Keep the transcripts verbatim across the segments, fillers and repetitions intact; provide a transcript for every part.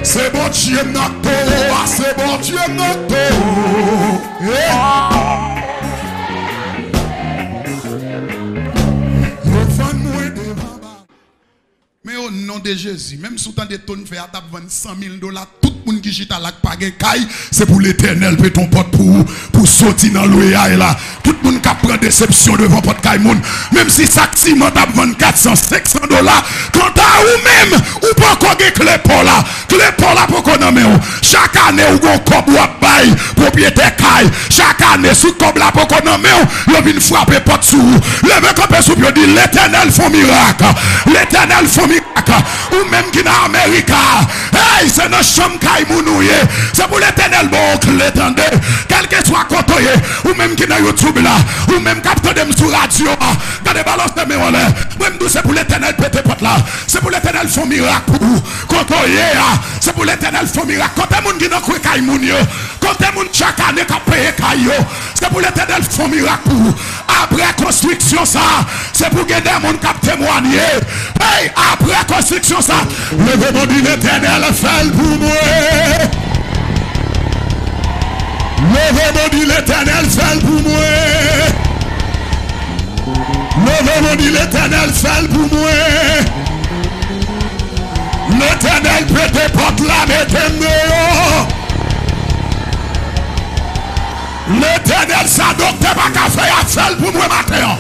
C'est bon Dieu notre c'est bon Dieu notre mais au nom de Jésus, même sous temps de tonnes fait à vendre cent mille dollars, tout le monde qui chita là pas caille, c'est pour l'éternel, peut ton pote pour, pour sortir dans l'ouïe là. Tout le monde qui prend déception devant pote caille moun. Même si ça ciment t'a vendre quatre cents, cinq cents dollars, quant à ou même, ou pas encore clé pour là, clé pour là pour qu'on nomme. Chaque année, ou gon cob ou bail, propriétaire caille. Chaque année, sous cob là pour qu'on nomme, yo vinn frapper pote sous. Levez comme sous dit l'éternel font miracle. L'éternel font miracle. Ou même qui dans Amérique. Hey, c'est notre chambre qui mounouye. C'est pour l'éternel bon que l'étendez. Quel que soit côté. Ou même qui dans YouTube là. Ou même capteur de sur radio. Gardez balance de mes relais. Même nous c'est pour l'éternel pété pote là. C'est pour l'éternel font miracle. Côté. C'est pour l'éternel font miracle. Côté moun qui dans kwe kay moun yo. Côté moun chaque année qui paye kay yo. C'est pour l'éternel font miracle. Après construction ça. C'est pour que des moun qui témoigner. Hey, après construction ça, levez-moi dit l'éternel fait pour moi. Levez-moi dit l'éternel fait pour moi. Levez-moi dit l'éternel fait pour moi. L'éternel peut te porter la mettez-moi. L'éternel ça docteur pas qu'à faire fait pour moi matin.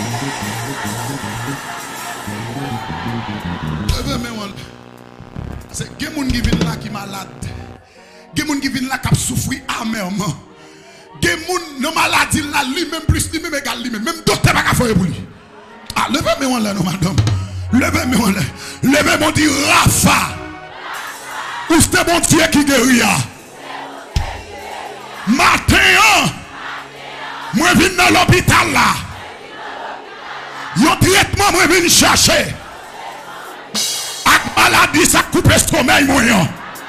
C'est que les gens qui viennent là qui sont malades. Les gens qui viennent là qui souffrent amèrement. Les gens qui ont maladie là, lui-même plus, lui-même égal, lui-même. Même docteur n'a pas fait pour lui. Ah, levez-moi là, non, madame. Levez-moi là. Levez-moi, dit Rafa. Ou c'est bon Dieu qui guérit. Matin, moi je viens dans l'hôpital là. Un traitement, moi je viens chercher. Maladie ça coupe le sommeil moyen.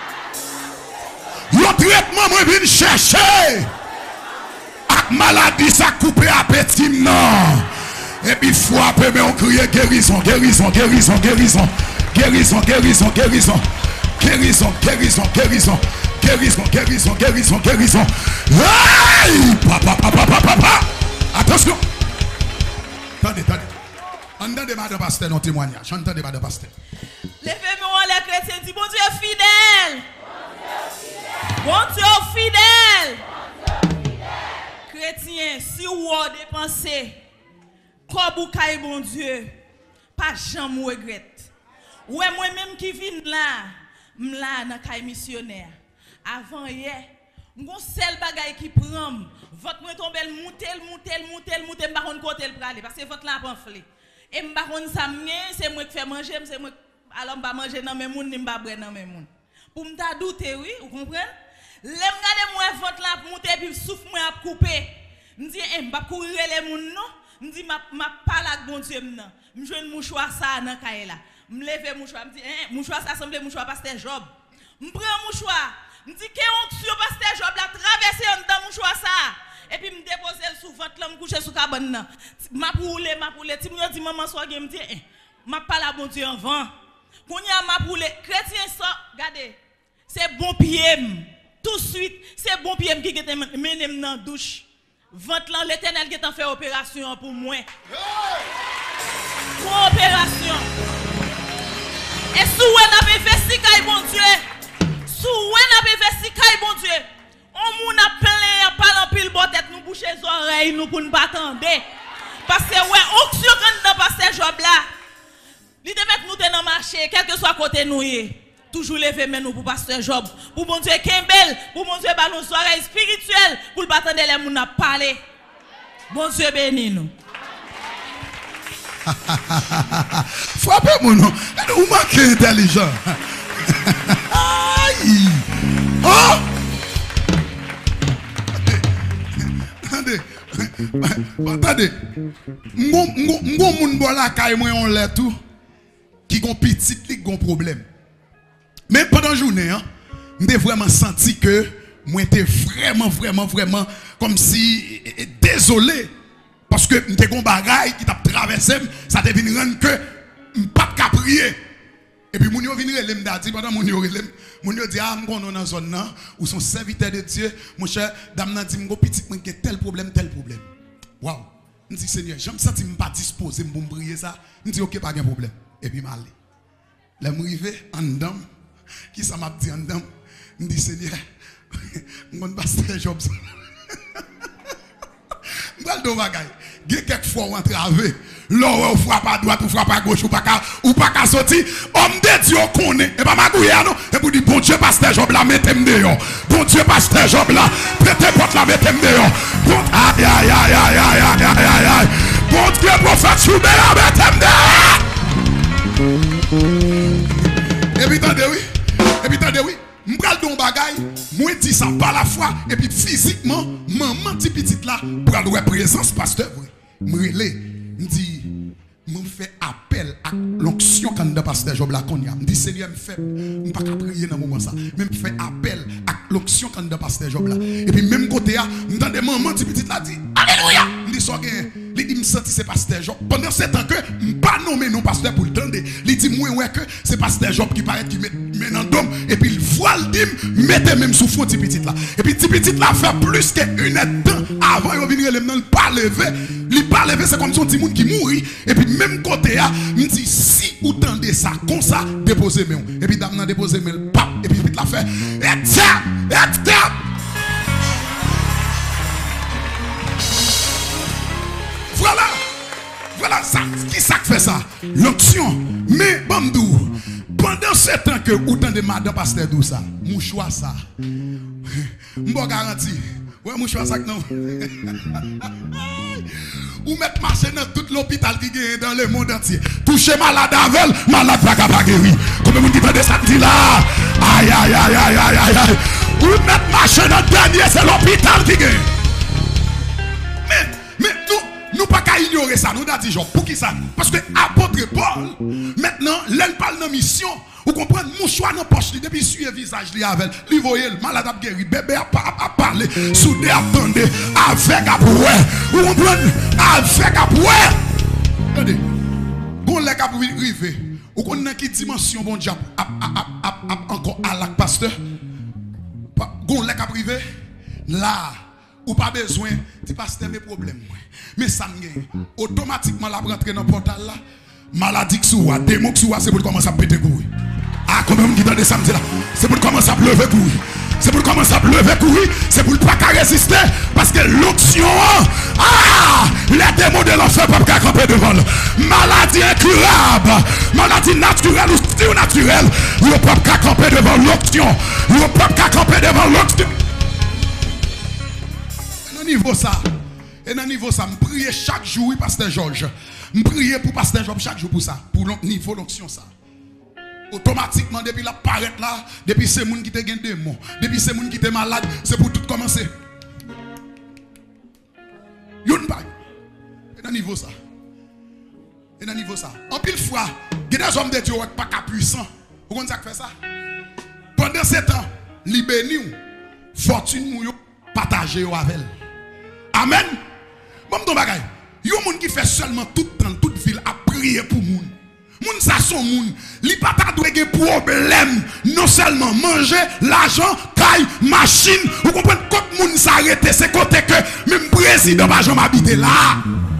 Le traitement moi viens chercher. Ak maladie ça coupe appétit non. Et puis frapper mais on crie guérison, guérison, guérison, guérison. Guérison, guérison, guérison. Guérison, guérison, guérison. Guérison, guérison, guérison, guérison. Hey! Papa, papa, papa, papa. Attention. Attendez, attendez. Entendez madame pasteur notre témoignage. Entendez madame pasteur. Levez-moi les chrétiens, dit bon Dieu fidèle. Bon Dieu fidèle. Chrétien, si vous dépensez, comme vous caillez bon Dieu, pas jamais regrette. Ouais, moi-même qui viens là, là dans caille missionnaire. Avant hier, mon seul bagage qui prend, votre moi tombe monter, monter, monter, monter, m'pa kon côté le praler parce que votre là pamphlet. Et m'pa kon ça c'est moi qui fais manger, c'est moi alors m'pa manger dans mes moun, m'pa boire dans mes moun. Pour m'ta douter oui, vous comprenez? L'aime garder moi votre là monter puis souffle moi à couper. M'di eh m'pa courir les moun non, m'di m'a m'a parler avec bon Dieu non. M'joine mouchoir ça dans caille là. M'lever mouchoir, m'di eh mouchoir ça semble mouchoir pasteur Job. M'prend mouchoir, m'di que onction pasteur Job la traverser dans mouchoir ça. Et puis me déposer sous ventre là me coucher sous cabane là. M'a poule, m'a poule, ti me dit maman soir me dit eh m'a parler à bon Dieu en vent. Kounya m'a poule, chrétien ça, regardez. C'est bon pied tout de suite, c'est bon pied qui gete mené dans douche. Ventre là l'Éternel qui t'a fait opération pour moi. Pour opération. Et sous on a investi kay bon Dieu. Sous on a investi kay bon Dieu. On moun a plein parlant pile bon tête nous boucher les oreilles nous pour ne pas attendre. Parce que ouais, onction quand dans pasteur Job là. Li te met nous dans marché quel que soit côté nous y. Toujours lever mais nous pour pasteur Job. Pour bon Dieu Kembel, pour bon Dieu ballon soirée spirituelle pour pas attendre les moun a parler. Bon Dieu béni nous. Frappez-moi non. Vous manquez intelligent. Aïe. Oh. Attendez. Attendez. M'gon m'gon moun bola kay moi on l'a tout qui gon petit qui gon problème. Mais pendant la journée, hein, j'ai vraiment senti que moi j'étais vraiment, vraiment, vraiment comme si désolé. Parce que j'étais un bagaille qui t'a traversé, ça devait rendre que je ne pas prier. Et puis, moun yo vin relem dati, pendant moun yo relem, moun yo dit, ah, m'gon dans zone nan, ou son serviteur de Dieu, mon cher, dame nan dit, m'go petit, m'en tel problème, tel problème. Waouh. Je dis, Seigneur, je me sens pas disposé pour me prier ça. Je dis, ok, pas de problème. Et puis, je m'allais. Là, je suis arrivé en dedans. Qui ça m'a dit en dedans? Je dis, Seigneur, je ne pas faire job. Je vais le bagage. Il y a quelquefois où on travaille. Là, on frappe à droite, on frappe à gauche, ou pas qu'à sortir. Homme de Dieu, on connaît. Et pas ma gouille, non? Et pour dire, bon Dieu, pasteur Job là, mettez-moi dehors. Bon Dieu, pasteur Job là, prêtez porte là, mettez-moi dehors. Bon, aïe, aïe, aïe, aïe, aïe, aïe, aïe, aïe, aïe. Bon Dieu, prophète Choubé là, mettez-moi dehors. Et puis, attendez, oui. Et puis, attendez, oui. M'bral don bagay, moi dit ça par la foi et puis physiquement maman ti petite là pour la présence pasteur m'relé me dit me fait appel à l'onction quand le pasteur Job la konya me dit Seigneur me fait me pas prier dans moment ça même fait appel à l'onction quand le pasteur Job là et puis même côté là m'entendez maman ti petite là dit alléluia me dit ça gain il dit me senti c'est pasteur Job pendant ce temps que pas nommer non pasteur pour le tendre il dit moi ouais que c'est pasteur Job qui paraît qui met dans dôme et puis il voit le dim mettez même sous fond ti petite là et puis ti petite là fait plus que une heure de temps avant il venir le nan pas lever il pas lever c'est comme son petit monde qui mourit et puis même côté là me dit si vous tendez ça comme ça déposez moi et puis dame nan déposer moi pap et puis petite là fait et tap et tap voilà voilà ça qui ça fait ça l'onction mais bambou pendant ce temps que vous tendez madame pasteur tout ça mouchoir ça m'bo garanti ouais mouchoir ça non ou mettre marcher dans tout l'hôpital qui est dans le monde entier toucher malade avec malade pas capable guérir comme vous dites ça dit là aïe aïe aïe aïe aïe aïe ou mettre marcher dans dernier c'est l'hôpital qui est mais mais nous nous pas qu'à ignorer ça nous dit genre pour qui ça parce que apôtre Paul maintenant l'elle parle de mission vous comprenez mouchoir dans poche depuis suivre visage li avec li voyez malade a guéri bébé a parler soudé attendez avec après vous comprenez avec après attendez bon les cap river vous connaissez qui dimension bon diable encore à la pasteur bon les cap river là ou pas besoin de pasteur mes problèmes mais ça me automatiquement la rentrer dans le portal là maladie qui soit démon qui soit c'est pour commencer à péter couille ah comme on dit dans des samedis là c'est pour commencer à lever couille c'est pour commencer à lever couille c'est pour pas résister parce que l'onction ah les démons de l'enfer peuvent pas camper devant maladie incurable maladie naturelle ou surnaturelle ils ne peuvent pas camper devant l'onction ils ne peuvent pas camper devant l'onction au niveau ça et dans niveau ça me prier chaque jour pasteur Georges me prier pour pasteur Job chaque jour pour ça pour le niveau l'onction ça automatiquement depuis la paraître là depuis ces moun qui te gagne démon depuis ces moun qui te malade c'est pour tout commencer yon pas et dans niveau ça et dans niveau ça en pile fois il y a des hommes de Dieu qui pas puissant vous comprenez ça fait ça pendant ce temps libérer fortune mou partager avec amen bon ton bagay yon moun qui fait seulement tout temps toute ville à prier pour moun moun ça son moun li pas ta doit gen problème non seulement manger l'argent caille machine vous comprenez quand moun s'arrêter c'est côté que même président pas jamais habiter là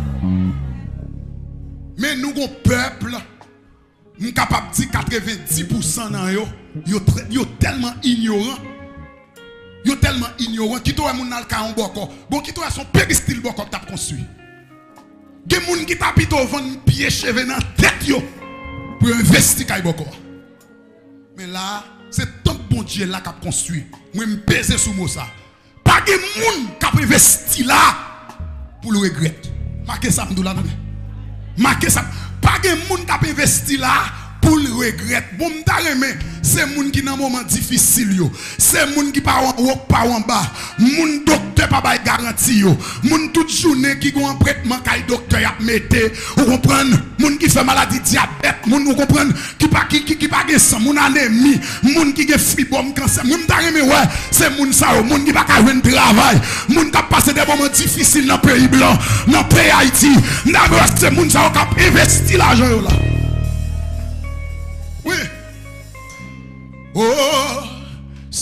mais nous gon peuple nous capable dire quatre-vingt-dix pour cent dans yo yo yo tellement ignorant yo tellement ignorant qui toi moun nan ka on boko bon qui toi son péristyle boko t'a construit gen moun qui t'a pito vendre pied cheveux dans tête yo pour investir kay boko mais là c'est tant bon Dieu là qui a construit moi me peser sous mot ça pas gen moun qui a investi là pour le regret marquez ça m'dou là marquez ça pas gen moun qui a investi là pour le regret bon m'ta c'est moun qui dans moment difficile yo c'est moun qui pas en haut pas en bas moun docteur pas bay garantie yo moun toute journée qui gon traitement kay docteur y a metté vous comprendre moun qui fait maladie diabète moun vous comprendre qui pas qui qui pas gen sang moun anémie moun qui gen fibrome cancer moun ta remé ouais c'est moun ça moun qui pas ka joindre travail moun qui passer des moments difficiles dans pays blanc dans pays Haïti c'est moun ça qui investi l'argent là oui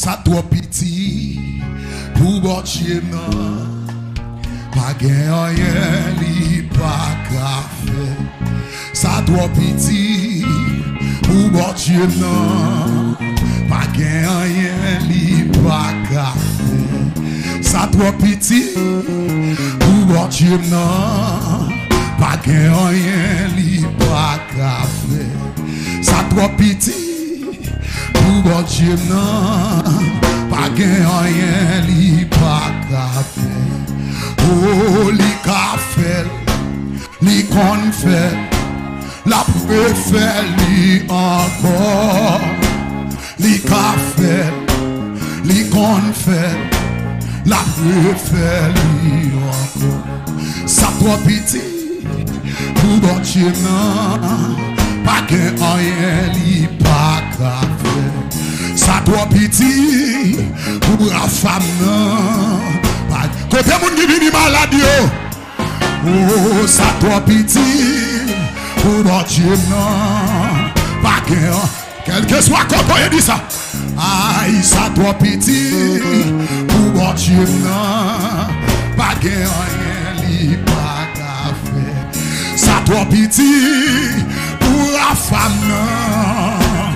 ça trop petit pour bon Dieu non. Pas rien li pas café. Ça trop petit pour bon Dieu non. Pas rien li pas café. Ça trop petit pour bon Dieu non. Pas rien li pas café. Ça trop petit pour bon Dieu non. Pas rien li pas café. Oh, li café, li kon fait, la préfère li encore. Li café, li kon fait, la préfère li encore. Ça trop petit pour bon Dieu non. Pas rien li pas café. Ça trop petit pour la femme non. Côté moun qui vini malade yo. Oh, ça trop petit pour bon Dieu non. Pas qu'un, quel que soit quand il dit ça. Aïe, ça trop petit pour bon Dieu non. Pas qu'un rien li pas café. Ça trop petit pour la femme non.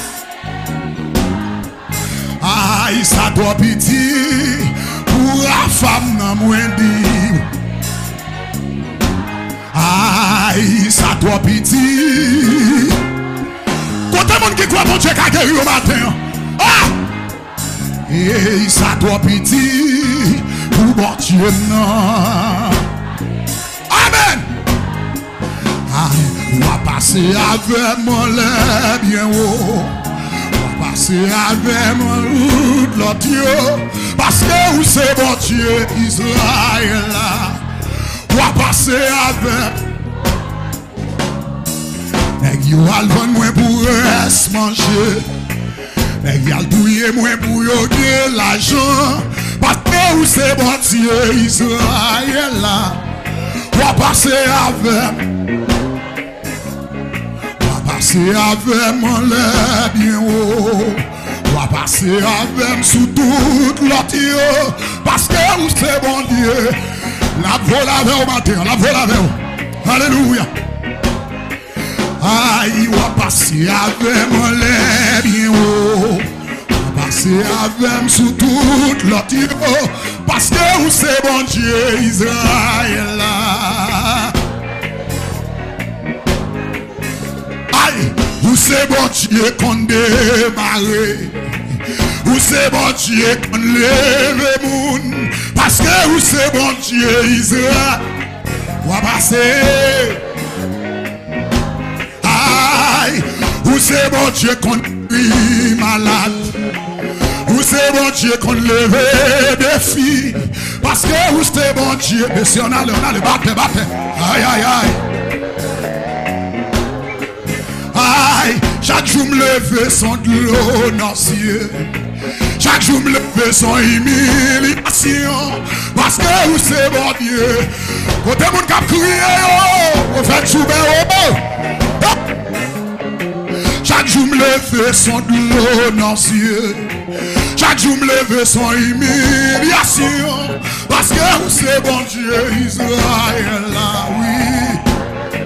Aïe, ça trop petit pour la femme nan moins dit. Aïe, ça trop petit. Côté monde qui croit mon Dieu qu'a guéri au matin. Ah! Et ça trop petit pour bon Dieu non. Amen. Aïe, on va passer avec mon lait bien haut. On va passer avec mon route l'autre yo. Parce que vous c'est bon Dieu Israël là. On va passer avec. Nèg yo al vendre moins pour reste manger. Nèg yo al douiller moins pour yo de l'argent. Parce que vous c'est bon Dieu Israël là. On va passer avec. On va passer avec mon lait bien haut. On va passer avec sous toute l'autre. Parce que vous c'est bon Dieu. La vol avec au matin, la vol avec. Alléluia. Aïe, on va passer avec mon lait bien haut. On va passer avec sous toute l'autre. Parce que vous c'est bon Dieu Israël. Aïe, vous c'est bon Dieu qu'on démarre. Vous c'est bon Dieu qu'on lève moun. Parce que vous c'est bon Dieu Israël. On va passer. Aïe, vous c'est bon Dieu qu'on est malade. Vous c'est bon Dieu qu'on lève des filles. Parce que vous c'est bon Dieu. Mais si on a le, on a le battre, battre. Aïe, aïe, aïe. Aïe, chaque jour me lève son de l'eau dans cieux. Chaque jour me lève son humiliation. Parce que vous c'est bon Dieu. Côté moun k'ap crié, vous faites souper au chaque jour me lève son de l'eau dans cieux. Chaque jour me lève son humiliation. Parce que vous c'est bon Dieu Israël là, oui.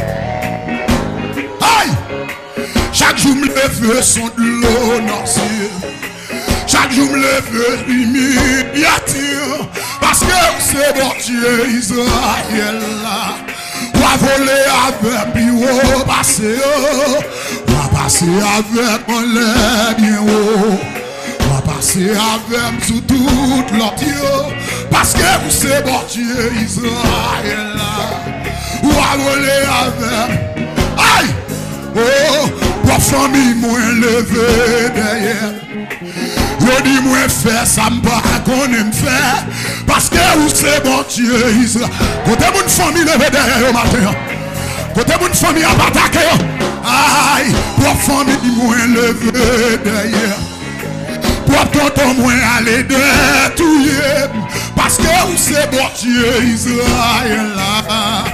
Aïe! Chaque jour me lève son de l'eau dans cieux. Chaque jour me lève humiliation. Parce que vous c'est bon Dieu Israël là. On va voler avec puis on va passer. On va passer avec mon lait bien haut. On va passer avec sous toute l'autre. Parce que vous c'est bon Dieu Israël là. On va voler avec. Aïe! Oh! Pour famille moins levé derrière. Yo dis moi faire ça m'pas qu'on aime faire. Parce que vous c'est bon Dieu Israël. Côté mon famille levé derrière au matin. Côté mon famille a attaqué. Aïe, pour famille moins levé derrière. Pour tonton moins aller détruire. Parce que vous c'est bon Dieu Israël là.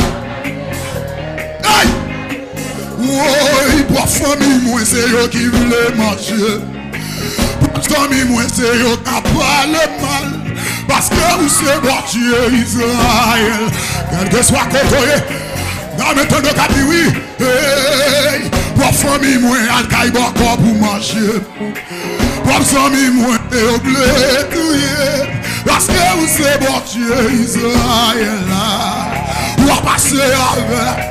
Aïe. Oui, pour famille moins c'est eux qui voulaient manger. Zami moi c'est yo qui parle mal. Parce que vous c'est bon Dieu Israël. Quel que soit côté. Non mais ton cas dit oui. Hey, pour famille moi al kay bako pour manger. Pour zami moi et oublier tout. Parce que vous c'est bon Dieu Israël. Pour passer avec.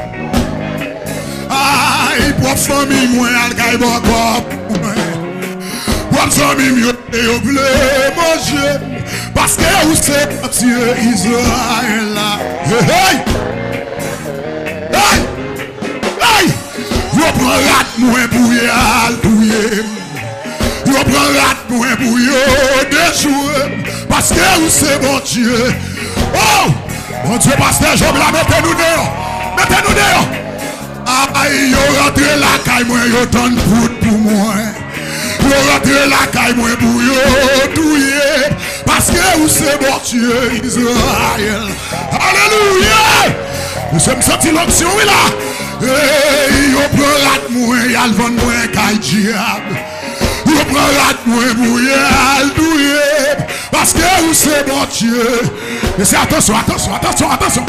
Aïe, pour famille moi al kay bako pour moi. Pour zami moi et oublier manger. Parce que vous c'est bon Dieu Israël. Hey! Hey! Hey! Yo prend rat moins pour y aller. Yo prend rat moins pour y déjouer. Parce que vous c'est bon Dieu. Oh! Mon Dieu, pasteur Job là, mettez-nous dehors. Mettez-nous dehors. Aïe, yo rentre la caille moi, yo donne pour moi. Yo rentre la caille moi pour yo douiller. Parce que vous c'est bon Dieu Israël. Alléluia! Nous sommes sortis l'option là. Hey, yo prend rat moi, yal vend moi caille diable. Yo prend rat moi pour yal douiller. Parce que vous c'est bon Dieu. Mais c'est attention, attention, attention, attention.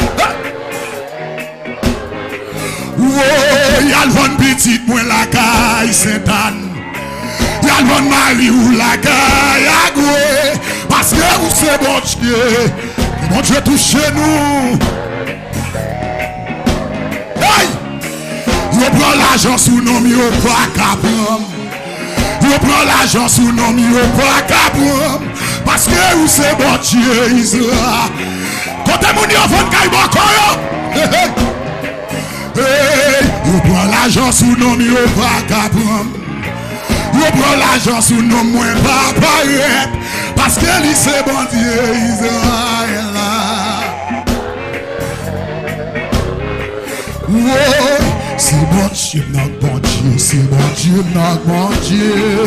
Oh, yal vend petite moi la caille Sainte-Anne. Yal vend Marie ou la caille Agoué. Parce que vous c'est bon Dieu. Bon Dieu touche nous. Hey! Yo prend l'argent sous nom, yo pas capable. Yo prend l'argent sous nom, yo pas capable. Parce que vous c'est bon Dieu Israël. Quand mon yo vend kay bako yo. Hey! Yo prend l'argent sous nom, yo pas capable. Yo prend l'argent sous nom, moi pas paraître. Parce que lui c'est bon Dieu Israël. Oh, c'est bon Dieu, notre bon Dieu, c'est bon Dieu, notre bon Dieu.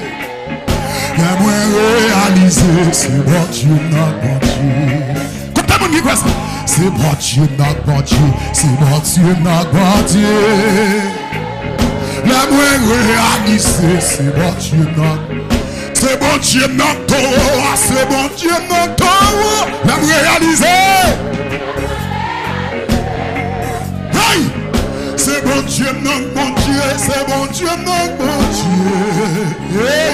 J'aimerais réaliser, c'est bon Dieu, notre bon Dieu. Écoutez mon micro, c'est bon Dieu, notre bon Dieu, c'est bon Dieu, notre bon Dieu. J'aimerais réaliser, c'est bon Dieu, notre c'est bon Dieu, notre Torah, c'est bon Dieu, notre Torah. J'aimerais réaliser. C'est bon Dieu, non, bon Dieu, c'est bon Dieu, non, bon Dieu. Hey.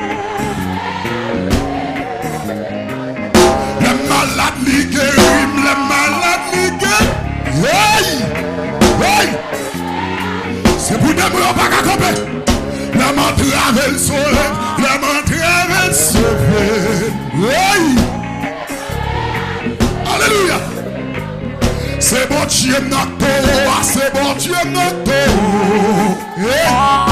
Les malades li guérim, les malades li guérim. Hey! Hey! C'est pour des gens pas qu'à camper. Les mains travers le soleil, les mains travers le soleil. Hey! Alléluia! C'est bon Dieu notre Torah, c'est bon Dieu notre Torah.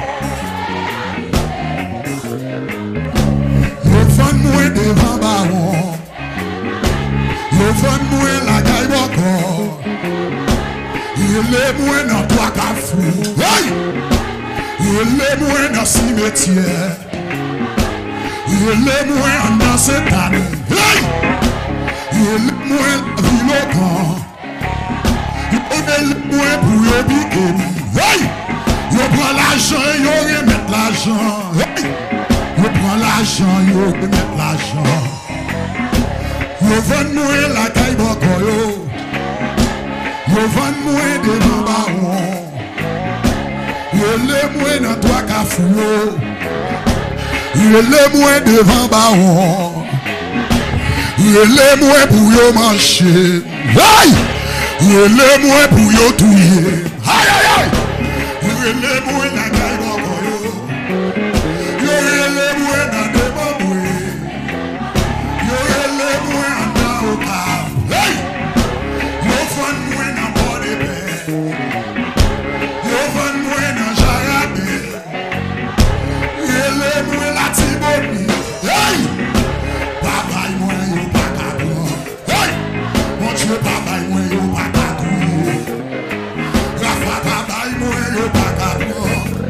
Yo fan moi devant baron, yo fan moi la caille bako. Il est moi dans trois cafous. Hey! Il est moi dans cimetière. Il est moi dans cette année. Hey! Il est moi ville au camp. Il moi pour yo piquer. Hey! Yo prend l'argent, yo remet l'argent. Hey! Yo prend l'argent, yo remet l'argent. Yo vend moi la caille bako yo. Yo vend moi devant baron. Yo le moi dans trois cafous yo. Yo le moi devant baron. Yo le moi pour yo manger. Hey! Yo le moi pour yo touyer. Aïe aïe aïe. Yo le moi la caille bako yo. Yo le moi dans des bamboué. Yo le moi dans au cave. Hey! Yo fan moi dans bord de paix. Yo fan moi dans Jarabé. Yo le moi la Tiboni. Hey! Papa moi yo pas capable. Hey! Mon Dieu papa moi yo pas. Rafa papa moi yo pas capable.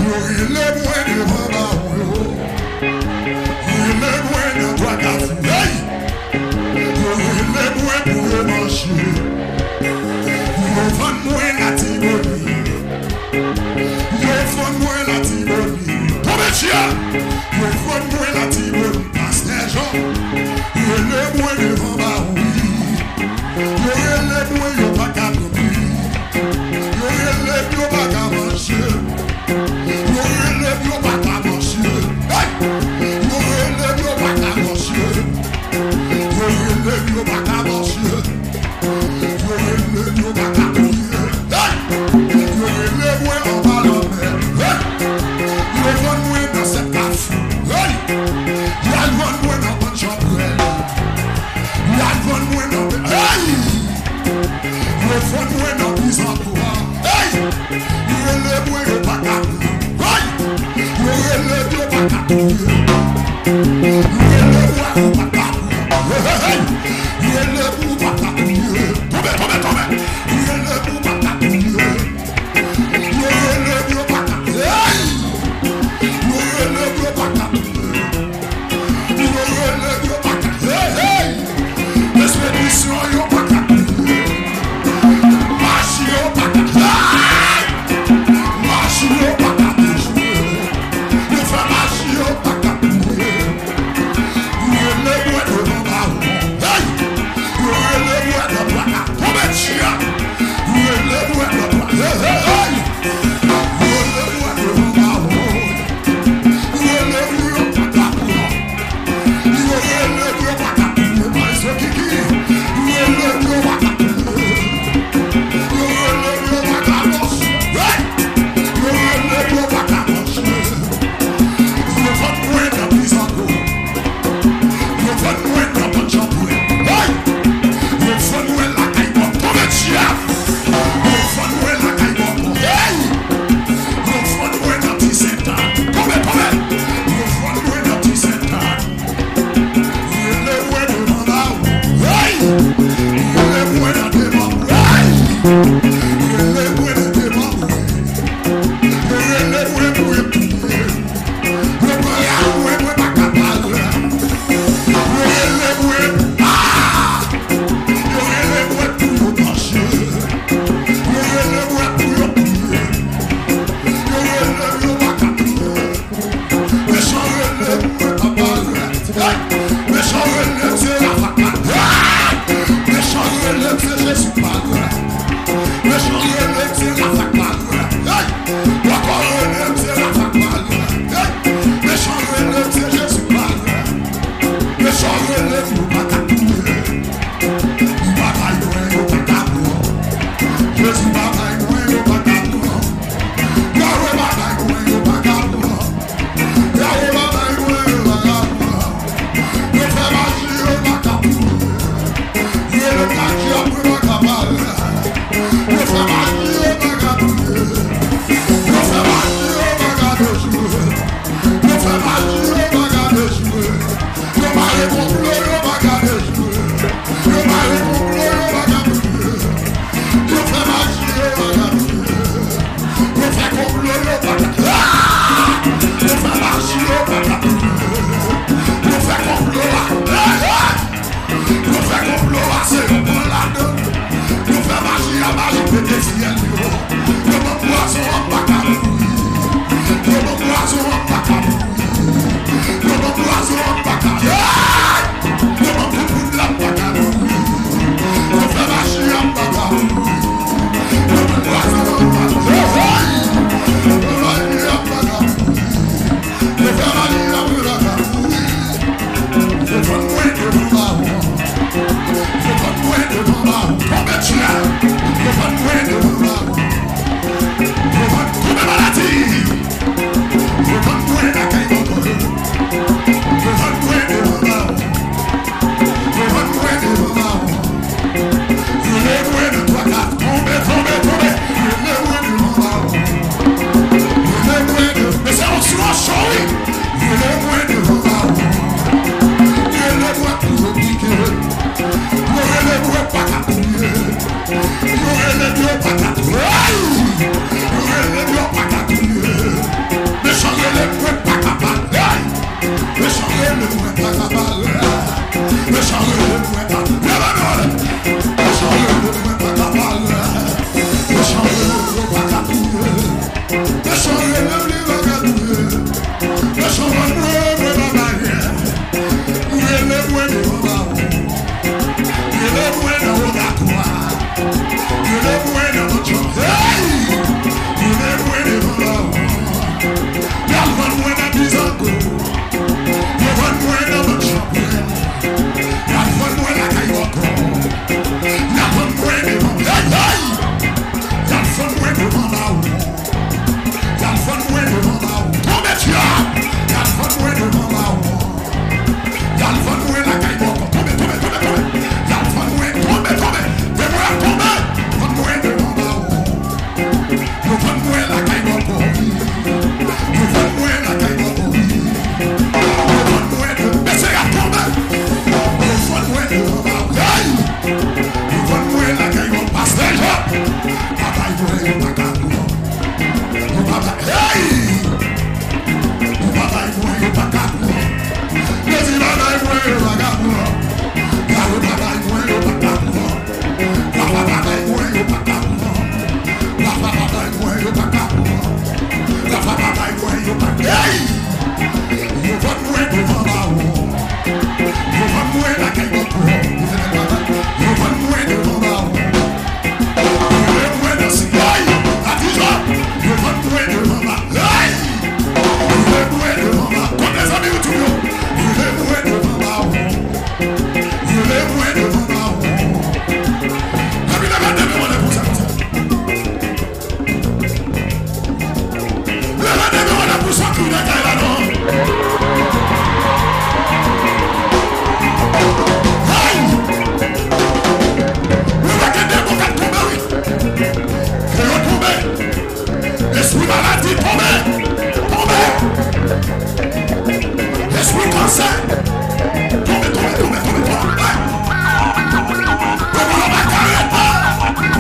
les moins devant baron. Les moins dans toi ta fille. Les moins pour marcher. Ils font moins la tiboli. Ils font moins la tiboli. Tombez chien. Ils font moins la tiboli. Pasteur Jean. Les moins devant baron. Les moins ils pas qu'à dormir. Les moins pas qu'à marcher. Les moins pas qu'à marcher. Les moins pas qu'à marcher. Les moins pas qu'à marcher. Les moins pas qu'à courir. Les moins en bas la mer. Les moins dans cette café. Il y a le moins dans votre chambre. Il y a le moins dans votre... Le fond moins dans pis en toi. Hey! Il le moins le pas qu'à courir. Il le bien pas qu'à courir. Il le moins pas qu'à courir. Il le moins pas qu'à courir. Tombez, tombez, tombez. Il le moins pas qu'à courir. Il le bien pas qu'à courir. Il le bien pas qu'à courir. Il le bien pas qu'à courir. L'expédition yo pas qu'à courir. Machio pas qu'à courir. Machio pas qu'à courir. Le fait machio pas qu'à courir. Il le Esprit maladie, tombez, tombez. Esprit cancer, tombez, tombez, tombez, tombez, tombez. Comment on va carrément?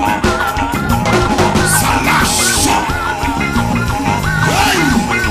Ça lâche. Hey.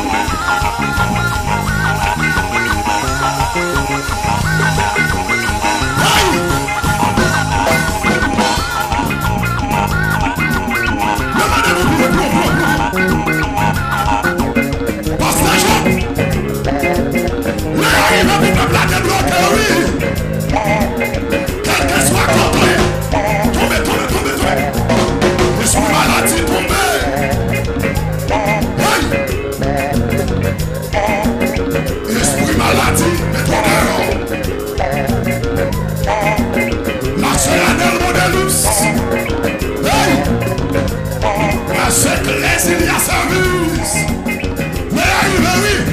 Quel que soit contre, tombez, tombez, tombez, tombez. Esprit maladie, tombez. Hey. Esprit maladie, mais tombez. La solennelle modelus. Hey. La secrète, il y a service. Mais arrive, oui.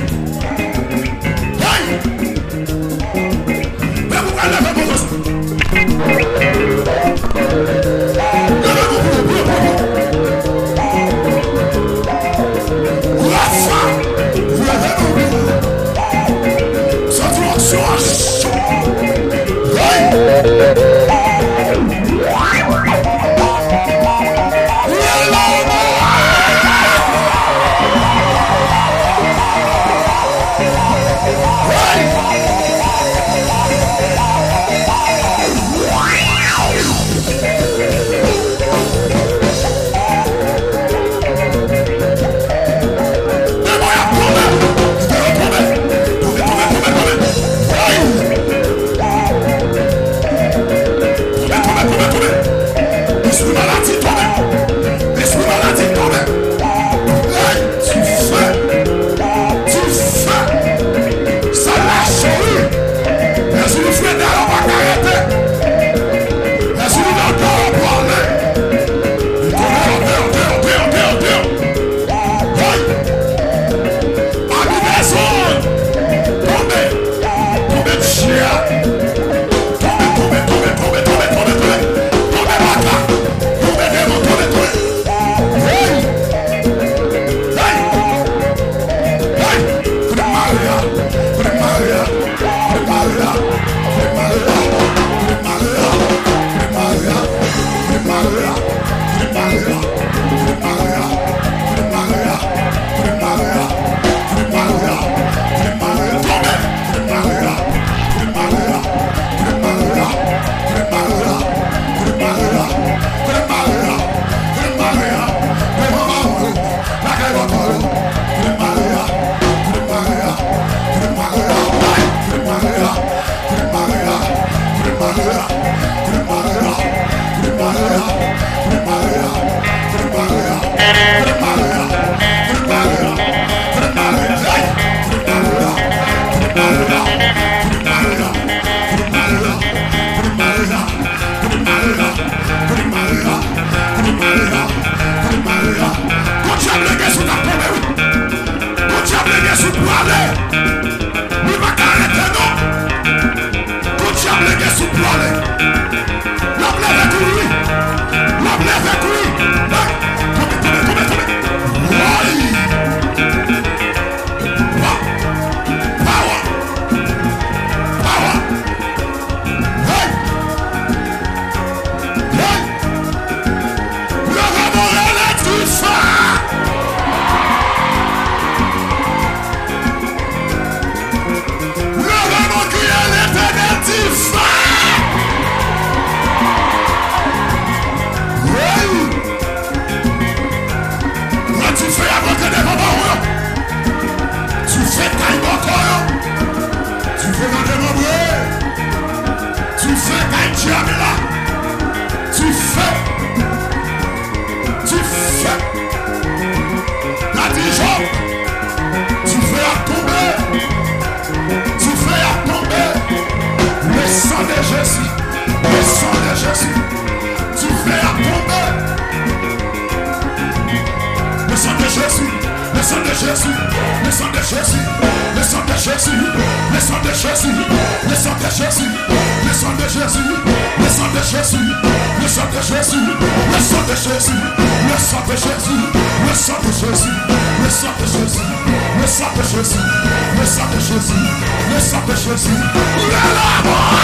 Le sang de Jésus, le sang de Jésus, le sang de Jésus, le sang de Jésus, le sang de Jésus, le sang de Jésus, le sang de Jésus, le sang de Jésus, le sang de Jésus, le sang de Jésus, le sang de Jésus, le sang de Jésus, le sang de Jésus, le sang de Jésus, le sang de Jésus, le mort.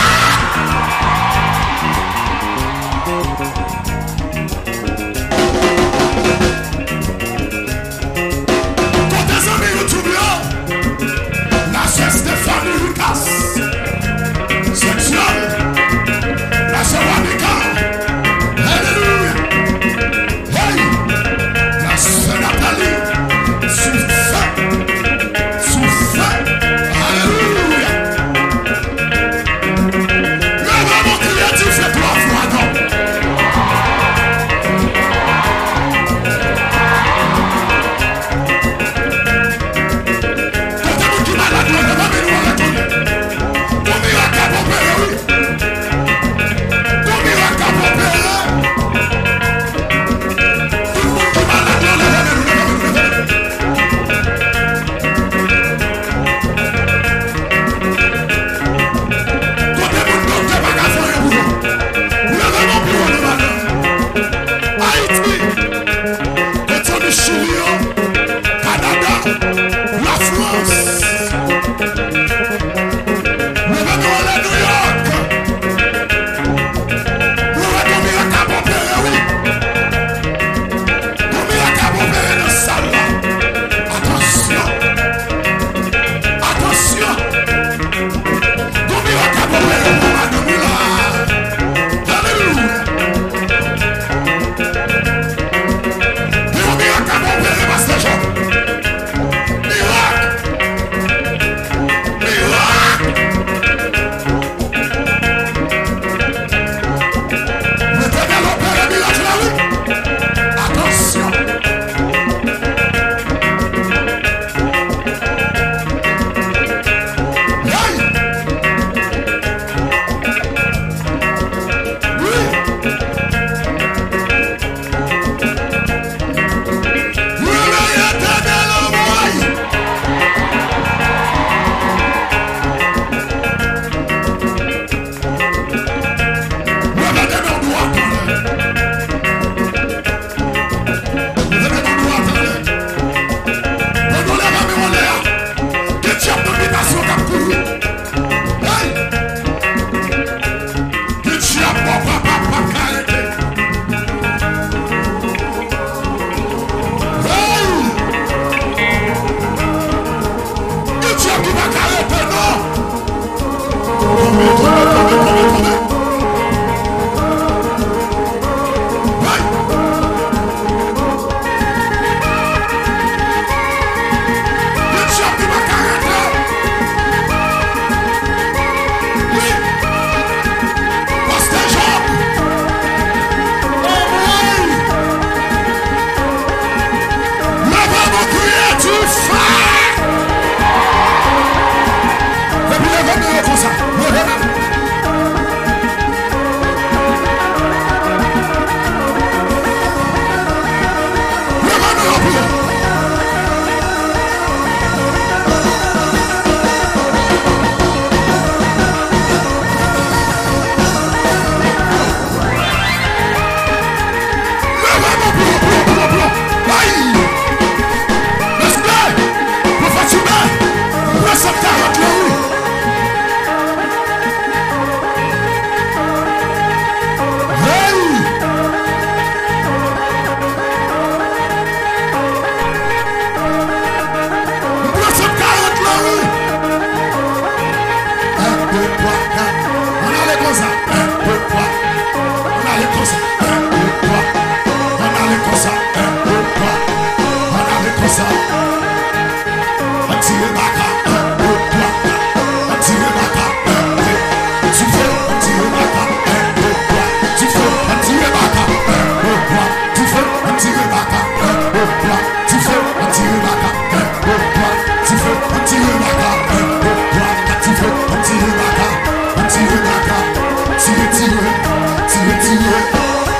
Stéphanie Lucas, section, la sœur Annika, alléluia, hey, la sœur Nathalie, sous feu, sous feu, alléluia. Mais vraiment créatif et trois fois non.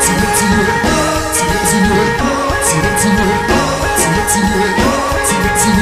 Tire, tire, tire, tire, tire, tire,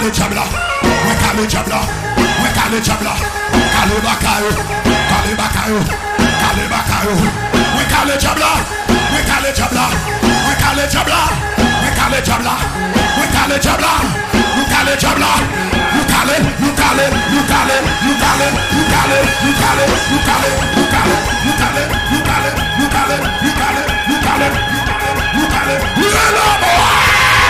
calé diabla, ouais calé diabla, ouais calé diabla, calé bakayo, calé bakayo, calé bakayo, ouais calé diabla, ouais calé diabla, ouais calé diabla, ouais calé diabla, ouais calé diabla, nous calé diabla, nous calé, nous calé, nous calé, nous calé, nous calé, nous calé, nous calé, nous calé, nous calé, nous calé, nous calé, nous calé, nous calé, nous calé, nous calé,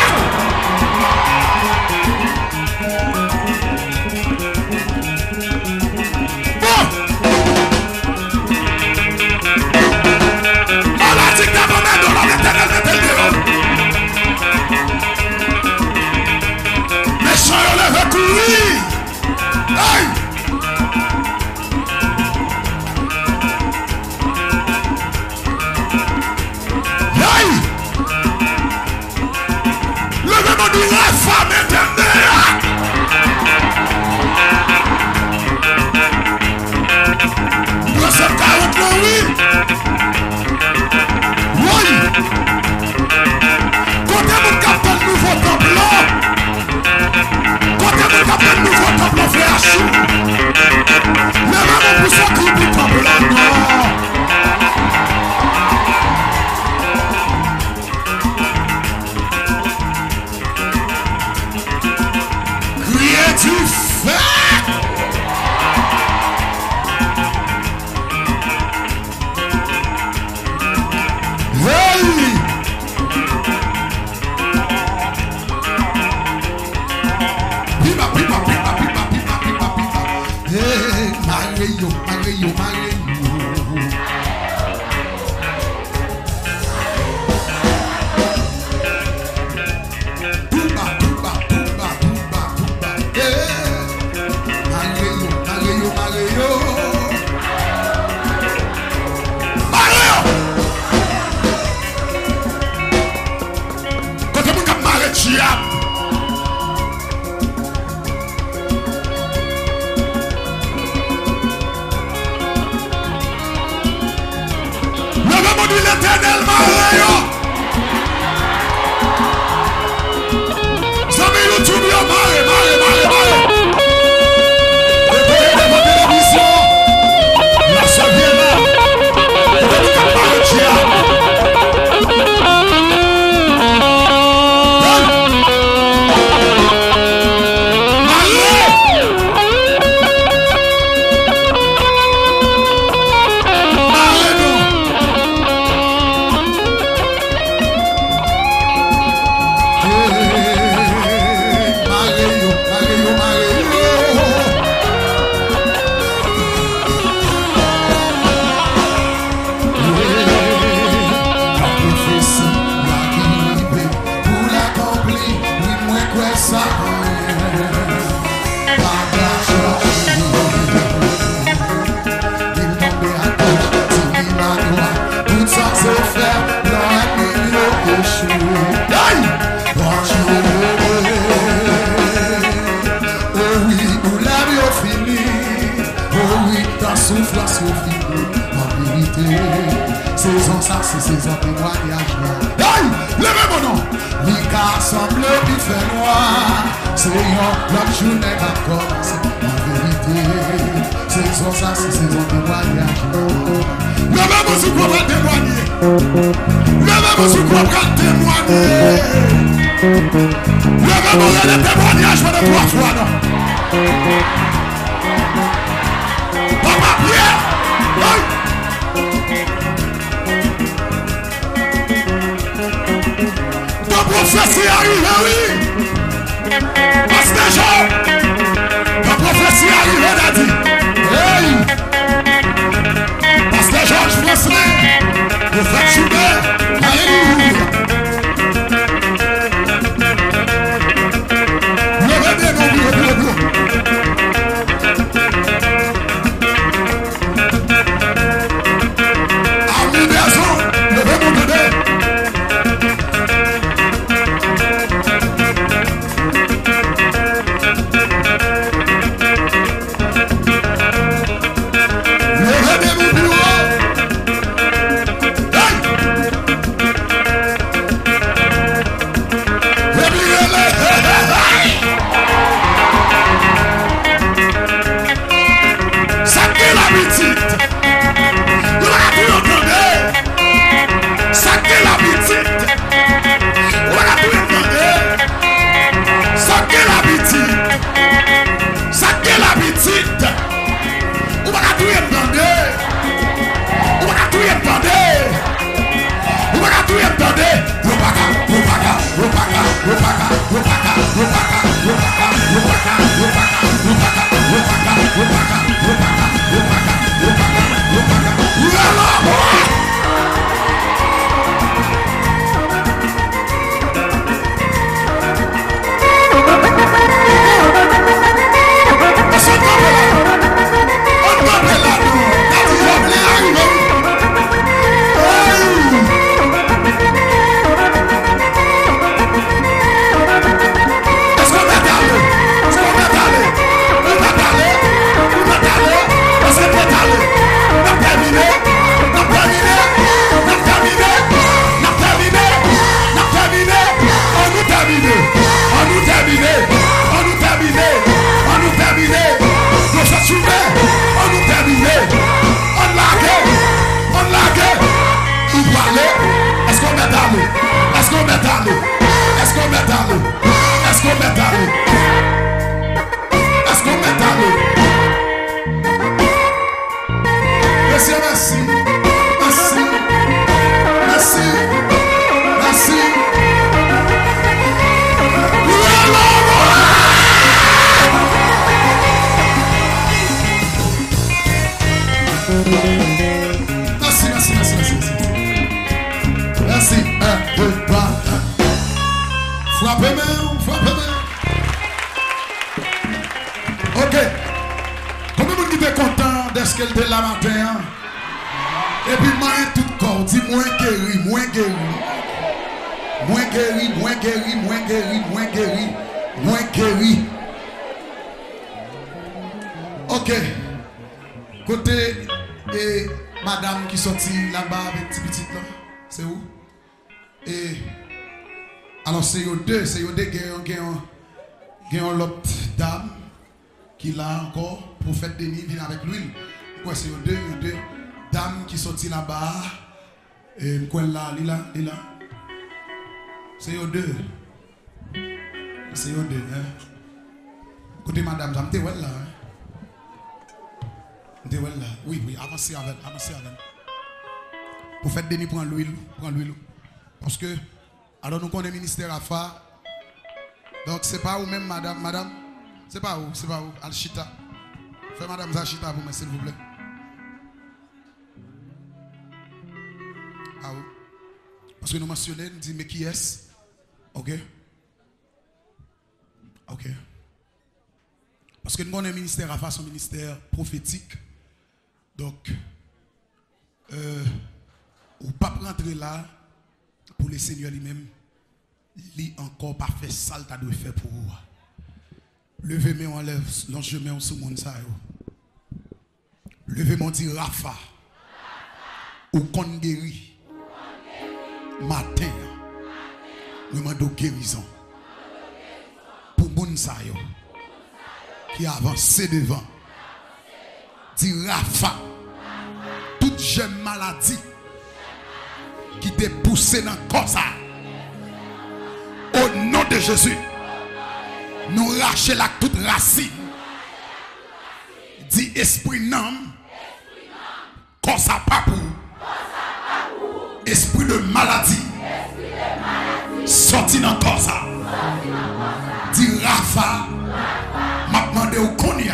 Saison ça, c'est saison témoignage. Hey, levez mon nom. Mika semble qui fait noir. C'est l'autre journée va commencer. La vérité. Saison ça, c'est saison témoignage. Levez-moi sur quoi va témoigner. Levez-moi sur quoi va témoigner. Levez-moi sur le témoignage pendant trois fois, non. Papa Pierre. Hey. La prophétie arrive, oui. Pasteur Jean, la prophétie arrive, on a dit. Hey. Pasteur Georges François, le frère Schubert, alléluia. Levez bien mon Dieu, le Dieu. Amis maison, levez mon bébé. de toi. Frappez-moi, frappez-moi. Ok. Combien de monde qui était content de ce qu'elle était là matin? Et puis, moi, tout corps, dis moins guéri, moins guéri. Moins guéri, moins guéri, moins guéri, moins guéri, moins guéri. Ok. Côté et madame qui sortit là-bas avec petit petit là, c'est où? Et alors c'est eux deux, c'est eux deux qui ont l'autre dame qui l'a encore, prophète Denis vient avec l'huile. Quoi c'est eux deux, eux deux dames qui sortit là-bas et quoi là, lila, lila. C'est eux deux. C'est eux deux. Hein? Côté madame, ça me dit ouais là. Hein? Oui, oui, avancez avec, avancez avec. Pour faire Denis prendre l'huile, prendre l'huile. Parce que, alors nous connaissons le ministère à faire. Donc c'est pas où même madame, madame. C'est pas où, c'est pas où, Al-Chita. Fais madame Zachita pour moi, s'il vous plaît. Ah oui. Parce que nous mentionnons, nous disons, mais qui est-ce? Ok. Ok. Parce que nous connaissons le ministère à faire son ministère prophétique. Donc, euh, ou pas rentrer là pour le Seigneur lui-même, lui encore pas fait ça, tu dois faire pour vous. Levez-moi, on lève, l'enjeu sur mon ça. Levez-moi, dit Rafa, ou qu'on guérit, matin, nous demandons guérison pour mon ça qui avance devant. Dit Rafa, toute jeune maladie qui t'est poussé dans le corps, au nom de Jésus, nous lâchons la toute racine. Dit esprit nam, corps ça pas pour, esprit de maladie, sorti dans le corps ça. Dit Rafa, m'a demandé au Konya.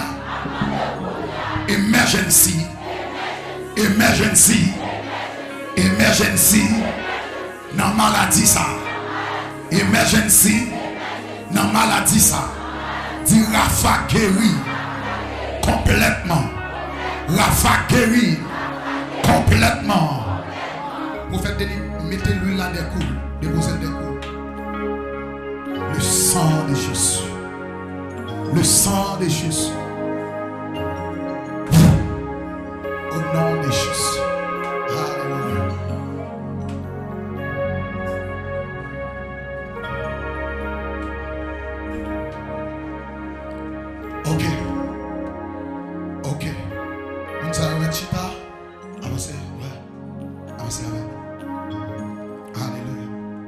Emergency, emergency, emergency, dans maladie ça, emergency, dans maladie ça, dit Rafa guéri, complètement, Rafa guéri, complètement. Vous faites des mettez l'huile là des coups, déposez des coups. Le sang de Jésus, le sang de Jésus. Au nom de Jésus. Alléluia. Ok. Ok. On s'arrête chita. Avancez. Ouais. Avancez avec. Alléluia.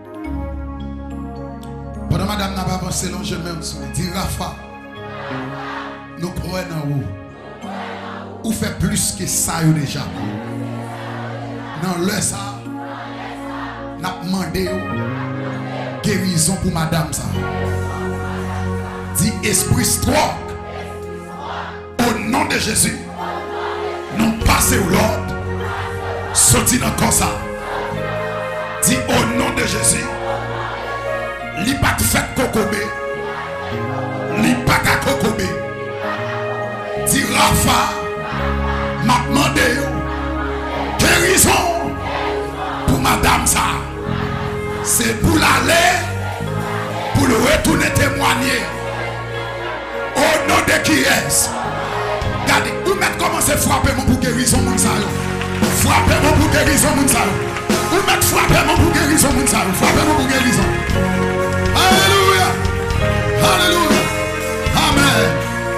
Pendant madame n'a pas avancé, l'on je même dit Rafa. Nous croyons en vous. Ou fait plus que ça déjà. Non, le ça, n'a demandé guérison pour madame ça. Dit esprit stroke. Au nom de Jésus. Nous passons au l'ordre. Sorti dans le corps ça. Dit au nom de Jésus. Li pas fait kokobé. Li pas ta kokobé. Dit Rafa. M'a demandé guérison pour madame ça. C'est pour l'aller, pour le retourner témoigner. Au nom de qui est-ce? Regardez, vous mettez commencer à frapper mon pour guérison mon ça. Frappez mon pour guérison mon ça. Vous mettez frapper mon pour guérison mon ça. Frappez mon pour guérison. Alléluia. Alléluia. Amen.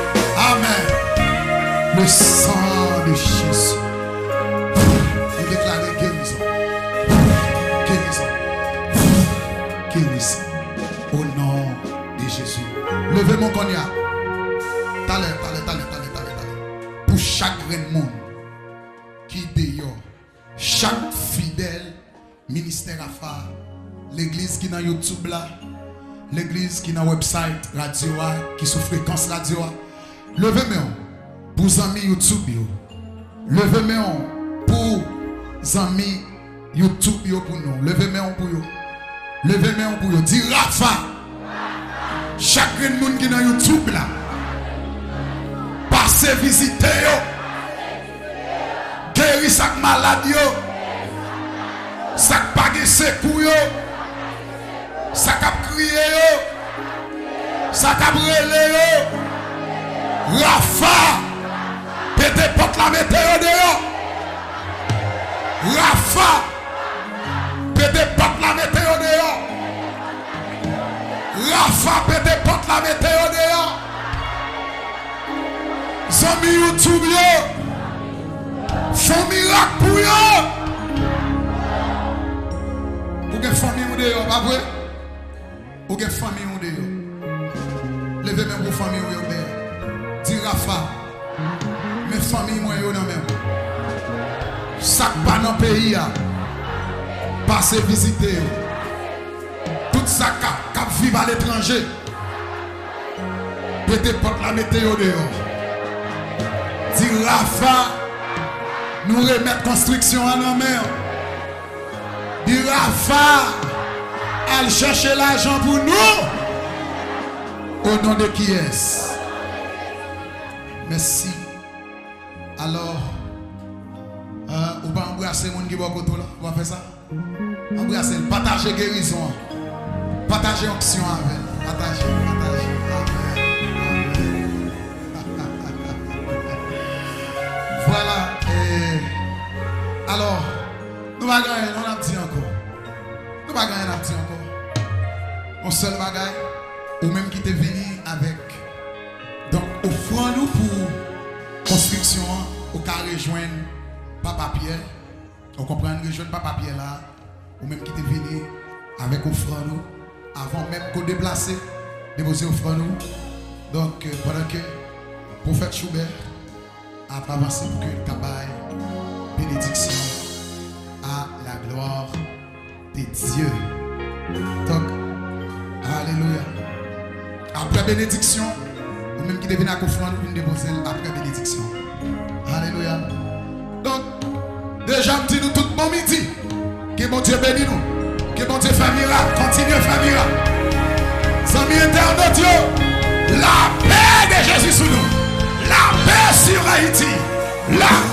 Amen. Le sang de Jésus. Vous déclarez guérison. Guérison. Guérison. Au nom de Jésus. Levez mon cognac. Talent, talent, talent, talent, talent. Pour chaque grand monde qui dehors, chaque fidèle ministère à faire, l'église qui est dans YouTube là, l'église qui est dans le website radio, qui sous fréquence radio, levez-moi. Pour amis YouTube, levez-moi pour amis YouTube pour nous. Levez-moi pour vous. Levez main pour vous dire Rafa. Chaque monde qui est dans YouTube là. Passez visiter yo. Guéri chaque malade yo. Sak pa gen sekou yo. Sak ap kriye yo. Sak ap rele yo. Rafa. Pete pot la météo de yo. Rafa. Pete pot la météo de yo. Rafa pete pot la météo de yo. Zami YouTube yo. Fon miracle pour yo. Ou gen famille ou de yo, pas vrai? Ou gen famille ou de yo. Levez même pour famille ou yo de yo. Dis Rafa. Mes familles moi yo nan même. Sak pa nan pays a. Passez visiter yo. Tout ça cap vivre à l'étranger. Peut-être porte la météo de yo. Dis Rafa. Nous remettre construction en la mer. Dis Rafa, elle cherche l'argent pour nous. Au nom de qui est-ce? Merci. Alors, euh, on va embrasser les gens qui vont côté là. On va faire ça. Embrasser, partager guérison. Partager onction avec. Partager, partager. Amen. Voilà. Et, alors, nous ne pouvons gagner, nous n'avons dit encore. Nous ne pouvons gagner, nous n'avons dit encore. Un seul bagaille, ou même qui est venu avec. Donc, offrons-nous pour construction, au cas rejoindre Papa Pierre. On comprend, rejoindre Papa Pierre là, ou même qui est venu avec offrons-nous, avant même qu'on déplace, déposer offrons-nous. Donc, euh, pendant que le prophète Schubert a avancé pour que le cabaye, bénédiction à la gloire de Dieu. Donc, alléluia. Après bénédiction, ou même qui devient à confront nous déposer après bénédiction. Alléluia. Donc, déjà, je dis nous tout bon midi. Que bon Dieu bénisse nous. Que bon Dieu fait miracle. Continuez à faire miracle. Amis internautes, Dieu, la paix de Jésus sur nous. La paix sur Haïti. La